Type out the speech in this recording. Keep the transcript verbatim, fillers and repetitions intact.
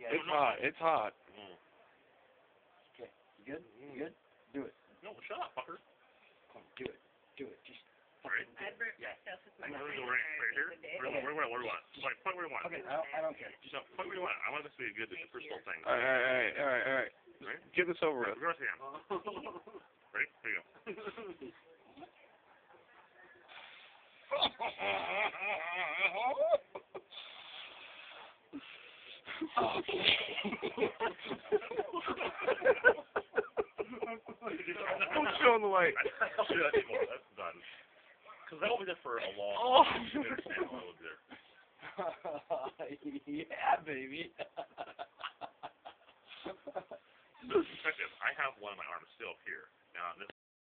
It's hot. It's hot. Mm. Okay. You good? You good? Do it. No, shut up, fucker. Come on, do it. Do it. Just. Right? I burnt Yeah. myself with Where my do we go? finger Right, right here? the day. Where, where, where, where do you want? Like, point where you want. Okay. I don't, I don't care. Just uh, point where you want. I want this to be a good Right personal here. thing. All right, all right, all right, all right. Right? Get this over Right, with. reverse again. Ready? Here you go. Don't show the light. I'll do that anymore. That's done. Because that will be there for a long Oh. time. You understand why it will be there. Yeah, baby. So, perspective, I have one of my arms still here. Now, this